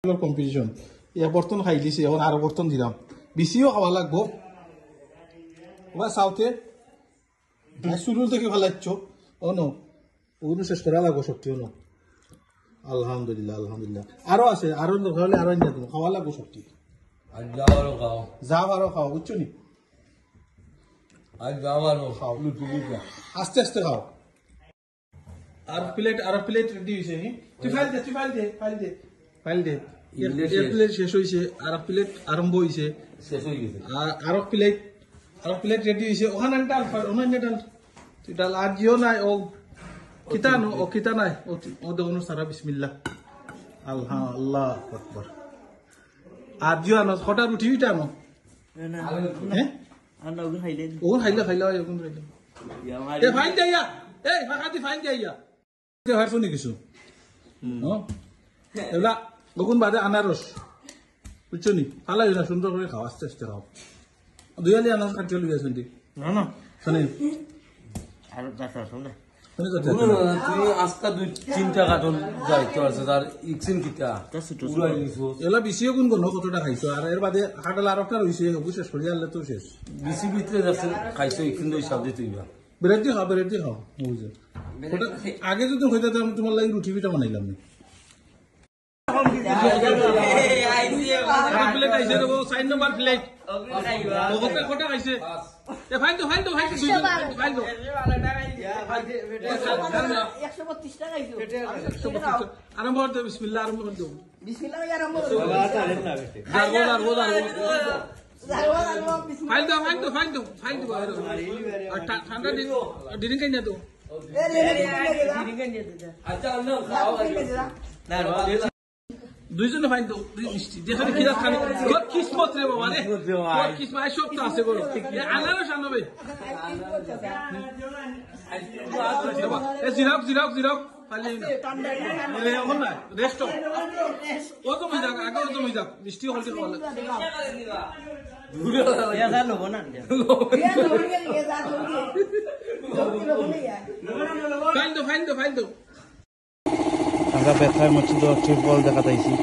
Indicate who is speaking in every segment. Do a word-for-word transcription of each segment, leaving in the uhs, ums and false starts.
Speaker 1: competition এক বর্তন খাই দিছি এখন আরো বর্তন দিলাম বেশিও খাওয়া লাগবো ওবা সাউথে শুরু থেকে ফেলাচ্ছ ও নো ওগুলো শেষ করা লাগবো শক্তি ও নো আলহামদুলিল্লাহ আলহামদুলিল্লাহ আরো আছে আরো হলে আরো খাওয়া লাগবো শক্তি যাও আরো খাও বুঝছো নি খাও আস্তে আস্তে খাও আর প্লেট আর প্লেট রেডি হয়েছে তুই ফাইল দে তুই ফাইল দে ফাইল দে ফাইল দে প্লেট শেষ হয়েছে আর প্লেট আরম্ভ হয়েছে শেষ হয়ে গেছে আর প্লেট আর প্লেট রেডি হয়েছে ওখানে ডাল ওখানে ডাল তুই ডাল আর জিও নাই ও কিতা নো ও কিতা নাই ও দেখুন সারা বিসমিল্লাহ আল্লাহ আল্লাহ আকবার আর জিও আনো কটা রুটি উঠা আনো হ্যাঁ ওগুন খাইলে খাইলে খাইলে ওগুন খাইলে এ ফাইন যাইয়া এই ফাঁকাতি ফাইন যাইয়া হয় শুনি কিছু এগুলা ওগুন বাদে আনারস বুঝছো নি ফালাই না সুন্দর করে খাও আস্তে আস্তে খাও দুয়ালি আনারস কাটিয়ে লুই আছেন না না শোনেন আর দাসা শুনে তুমি আজকা দুই তিনটা কাটন যাইতো আছে তার ইকসিন কিটা উড়াই দিছো এলা বিসিও কোন কোন কতটা খাইছো আর এর বাদে হাডাল আরটা রইছে শেষ করে আল্লাহ তো শেষ বিসি ভিতরে যাচ্ছে খাইছো ইকসিন দই হিসাব দিতে হইবা বেরেটি খাও বেরেটি খাও বুঝছো ওটা আগে যদি হইতো আমি তোমার লাগি রুটি পিঠা বানাইলাম না প্লেট আইছে রে সাইন নাম্বার প্লেট ওটা কটা খাইছে এ ফাইন তো ফাইন তো ফাইন তো ফাইন তো একশো বত্রিশ টাকা খাইছো আরম্ভ করতে বিসমিল্লাহ আরম্ভ করতে বিসমিল্লাহ আরম্ভ করতে জারবো জারবো জারবো ফাইন তো ফাইন তো ফাইন তো ফাইন তো আর ঠান্ডা দিন দিন কেন না তো এ লে লে দিন কেন না আচ্ছা অন্য খাও না দুইজনে ফাইন তো মিষ্টি যেখানে কিরা খানে তোর কিসমত রে বাবা রে তোর কিসমত সব তো আছে গো আনারস আনবে এ জিরাক জিরাক জিরাক ফাইলে না এ এখন না রেস্ট ও তো মজা আগে তো মজা মিষ্টি হলতে খাওয়া ইয়া যা লোবো না ইয়া লোবো গে যা লোবো ফাইন তো ফাইন তো ফাইন তো আমরা ব্যথার মধ্যে তো ট্রিপল দেখা পাইছি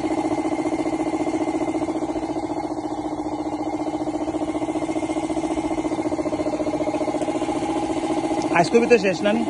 Speaker 1: আজকে তো শেষ না নি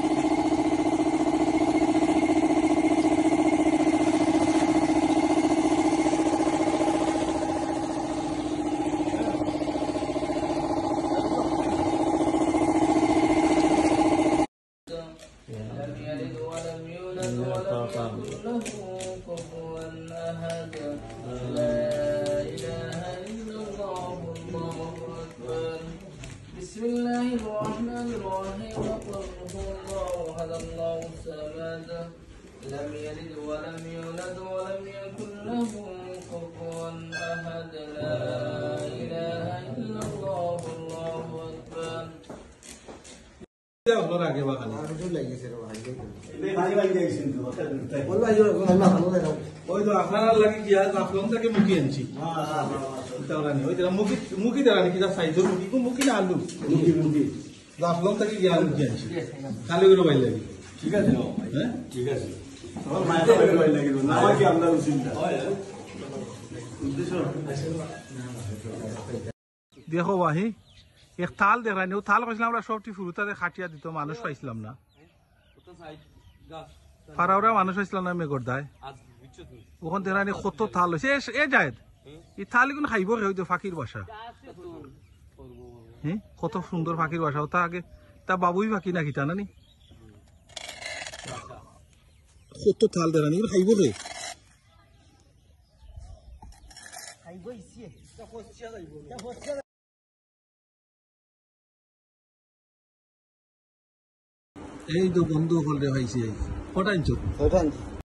Speaker 2: بسم الله الرحمن الرحيم قل هو الله احد الله الصمد لم يلد ولم يولد ولم يكن له كفوا احد لا اله الا الله الله اكبر
Speaker 1: ওর আগে বাগানে ওই তো আপনারা লাগে কি আজ আপনার থেকে মুখি আনছি ওই মুখি মুখি দাঁড়ানি কিনা সাইজের মুখি মুখি না আলু মুখি মুখি আপনার থেকে গিয়ে আলু মুখি আনছি খালি করে বাইর লাগে ঠিক আছে হ্যাঁ ঠিক আছে দেখো বাহি এক থাল দেখানি ও থাল পাইছিলাম আমরা সবটি ফুরুতাতে খাটিয়া দিত মানুষ পাইছিলাম না ফারাওরা মানুষ পাইছিলাম না মেঘর দায় ওখান দেখানি কত থাল হয়েছে এ যায় এই থাল এগুলো খাইব হইতো ফাঁকির বাসা হ্যাঁ কত সুন্দর ফাঁকির বাসা ওটা আগে তা বাবুই ফাঁকি নাকি তা নানি কত থাল দেখানি খাইব রে এই তো বন্ধু হল রে ভাইছে কটা ইঞ্চ